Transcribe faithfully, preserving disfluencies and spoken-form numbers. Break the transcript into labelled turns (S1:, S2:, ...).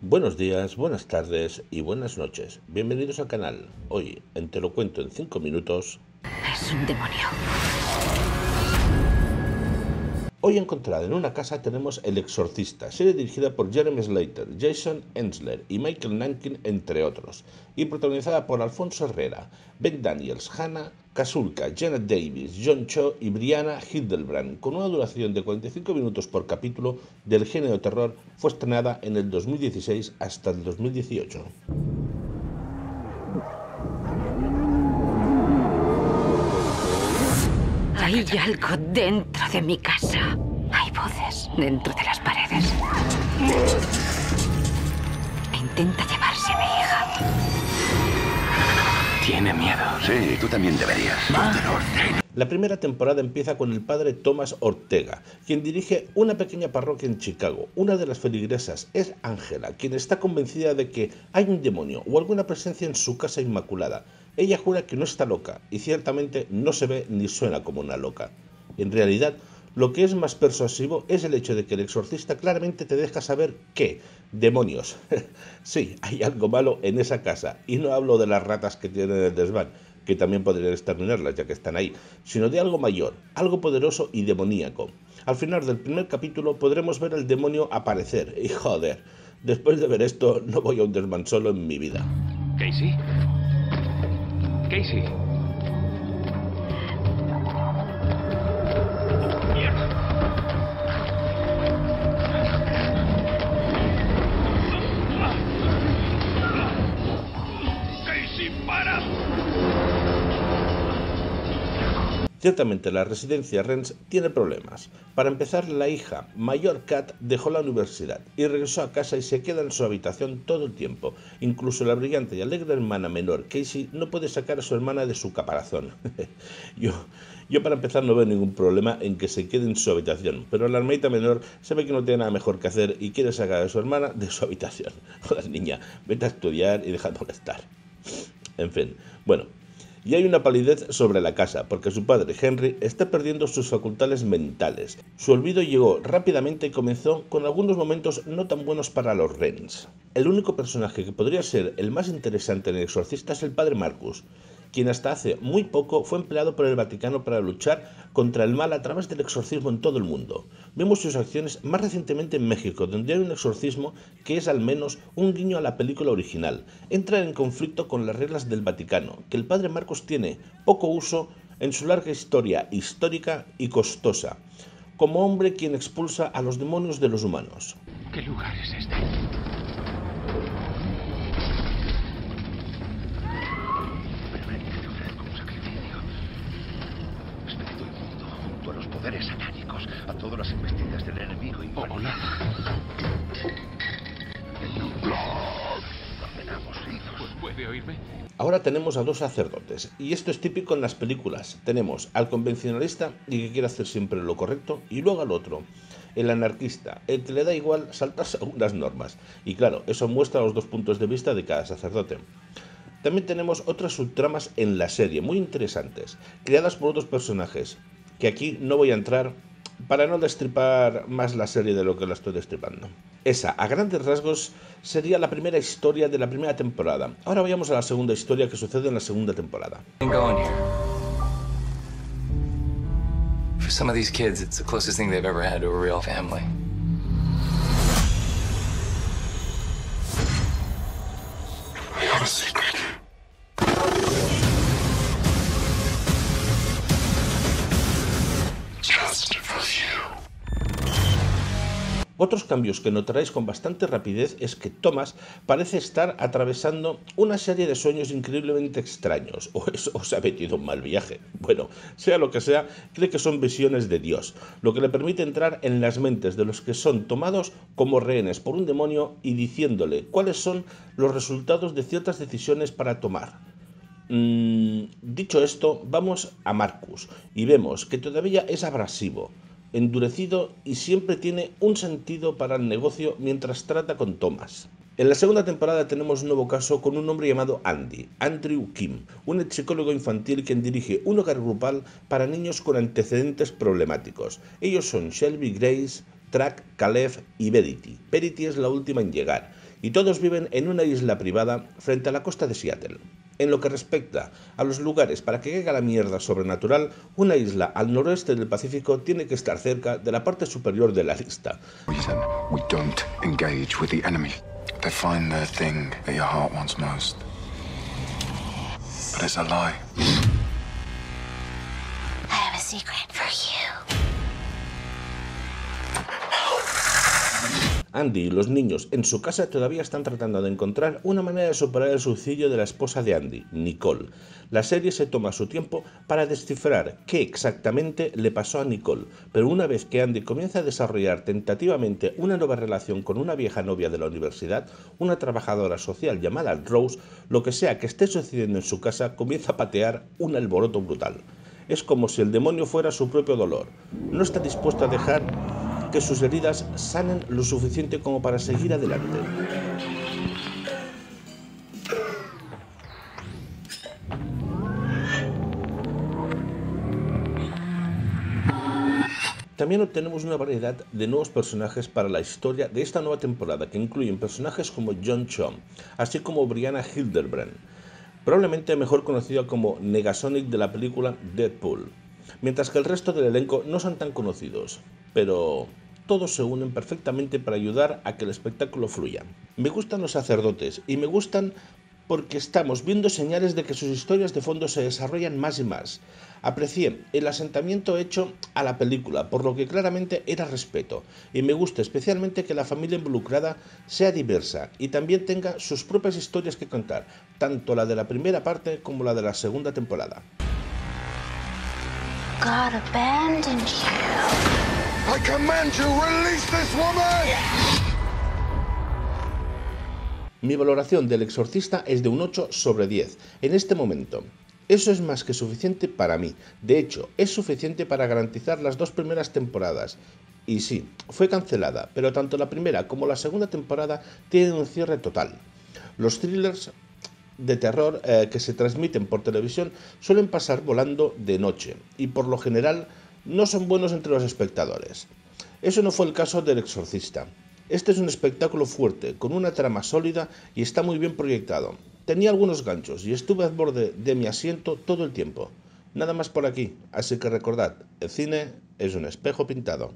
S1: Buenos días, buenas tardes y buenas noches. Bienvenidos al canal. Hoy, en Te lo cuento en cinco minutos...
S2: Es un demonio.
S1: Hoy encontrada en una casa tenemos El Exorcista, serie dirigida por Jeremy Slater, Jason Ensler y Michael Nankin, entre otros, y protagonizada por Alfonso Herrera, Ben Daniels, Hannah Kasulka, Janet Davis, John Cho y Brianna Hildebrand, con una duración de cuarenta y cinco minutos por capítulo. Del género terror, fue estrenada en el dos mil dieciséis hasta el dos mil dieciocho.
S2: Hay algo dentro de mi casa. Hay voces dentro de las paredes. E intenta llevarse a mi hija.
S3: Tiene miedo.
S4: Sí, tú también deberías.
S1: La primera temporada empieza con el padre Thomas Ortega, quien dirige una pequeña parroquia en Chicago. Una de las feligresas es Angela, quien está convencida de que hay un demonio o alguna presencia en su casa inmaculada. Ella jura que no está loca, y ciertamente no se ve ni suena como una loca. En realidad, lo que es más persuasivo es el hecho de que el exorcista claramente te deja saber que, demonios, sí, hay algo malo en esa casa, y no hablo de las ratas que tienen el desván, que también podrían exterminarlas ya que están ahí, sino de algo mayor, algo poderoso y demoníaco. Al final del primer capítulo podremos ver al demonio aparecer, y joder, después de ver esto no voy a un desván solo en mi vida.
S3: ¿Casey? Casey. Mierda. Casey, para.
S1: Ciertamente la residencia Renz tiene problemas. Para empezar, la hija mayor Kat dejó la universidad y regresó a casa y se queda en su habitación todo el tiempo. Incluso la brillante y alegre hermana menor Casey no puede sacar a su hermana de su caparazón. yo, yo para empezar no veo ningún problema en que se quede en su habitación, pero la hermanita menor sabe que no tiene nada mejor que hacer y quiere sacar a su hermana de su habitación. Joder, niña, vete a estudiar y deja de molestar. En fin, bueno. Y hay una palidez sobre la casa, porque su padre, Henry, está perdiendo sus facultades mentales. Su olvido llegó rápidamente y comenzó con algunos momentos no tan buenos para los Renz. El único personaje que podría ser el más interesante en El Exorcista es el padre Marcus, quien hasta hace muy poco fue empleado por el Vaticano para luchar contra el mal a través del exorcismo en todo el mundo. Vemos sus acciones más recientemente en México, donde hay un exorcismo que es al menos un guiño a la película original. Entra en conflicto con las reglas del Vaticano, que el padre Marcos tiene poco uso en su larga historia histórica y costosa, como hombre quien expulsa a los demonios de los humanos.
S3: ¿Qué lugar es este?
S4: Poderes satánicos, a todas las embestidas del enemigo y
S3: Oh, nada.
S4: Condenamos hijos.
S3: ¿Puede oírme?
S1: Ahora tenemos a dos sacerdotes, y esto es típico en las películas. Tenemos al convencionalista y que quiere hacer siempre lo correcto, y luego al otro, el anarquista, el que le da igual saltarse algunas normas. Y claro, eso muestra los dos puntos de vista de cada sacerdote. También tenemos otras subtramas en la serie, muy interesantes, creadas por otros personajes, que aquí no voy a entrar para no destripar más la serie de lo que la estoy destripando. Esa, a grandes rasgos, sería la primera historia de la primera temporada. Ahora vayamos a la segunda historia que sucede en la segunda temporada.
S5: For some of these kids, it's the closest thing they've ever had to a real family.
S4: I have a secret.
S1: Otros cambios que notaréis con bastante rapidez es que Thomas parece estar atravesando una serie de sueños increíblemente extraños, o, es, o se ha metido un mal viaje. Bueno, sea lo que sea, cree que son visiones de Dios, lo que le permite entrar en las mentes de los que son tomados como rehenes por un demonio y diciéndole cuáles son los resultados de ciertas decisiones para tomar. Mm, dicho esto, vamos a Marcus y vemos que todavía es abrasivo, endurecido y siempre tiene un sentido para el negocio mientras trata con Thomas. En la segunda temporada tenemos un nuevo caso con un hombre llamado Andy, Andrew Kim, un ex psicólogo infantil quien dirige un hogar grupal para niños con antecedentes problemáticos. Ellos son Shelby Grace, Track, Caleb y Verity. Verity es la última en llegar. y todos viven en una isla privada frente a la costa de Seattle. En lo que respecta a los lugares para que caiga la mierda sobrenatural, una isla al noroeste del Pacífico tiene que estar cerca de la parte superior de la lista.
S6: Reason we don't engage with the enemy. They find their thing that your heart wants most. But it's a lie.
S2: I have a secret for you.
S1: Andy y los niños en su casa todavía están tratando de encontrar una manera de superar el suicidio de la esposa de Andy, Nicole. La serie se toma su tiempo para descifrar qué exactamente le pasó a Nicole, pero una vez que Andy comienza a desarrollar tentativamente una nueva relación con una vieja novia de la universidad, una trabajadora social llamada Rose, lo que sea que esté sucediendo en su casa comienza a patear un alboroto brutal. Es como si el demonio fuera su propio dolor. No está dispuesto a dejar que sus heridas sanen lo suficiente como para seguir adelante. También obtenemos una variedad de nuevos personajes para la historia de esta nueva temporada, que incluyen personajes como John Cho, así como Brianna Hildebrand, probablemente mejor conocida como Negasonic de la película Deadpool, mientras que el resto del elenco no son tan conocidos, pero todos se unen perfectamente para ayudar a que el espectáculo fluya. Me gustan los sacerdotes y me gustan porque estamos viendo señales de que sus historias de fondo se desarrollan más y más. Aprecié el asentamiento hecho a la película, por lo que claramente era respeto, y me gusta especialmente que la familia involucrada sea diversa y también tenga sus propias historias que contar, tanto la de la primera parte como la de la segunda temporada.
S2: God abandoned you.
S6: I command you, release this woman!
S1: Mi valoración del Exorcista es de un ocho sobre diez en este momento. Eso es más que suficiente para mí. De hecho, es suficiente para garantizar las dos primeras temporadas. Y sí, fue cancelada, pero tanto la primera como la segunda temporada tienen un cierre total. Los thrillers de terror eh, que se transmiten por televisión suelen pasar volando de noche y por lo general no son buenos entre los espectadores. Eso no fue el caso del Exorcista. Este es un espectáculo fuerte, con una trama sólida y está muy bien proyectado. Tenía algunos ganchos y estuve al borde de mi asiento todo el tiempo. Nada más por aquí, así que recordad, el cine es un espejo pintado.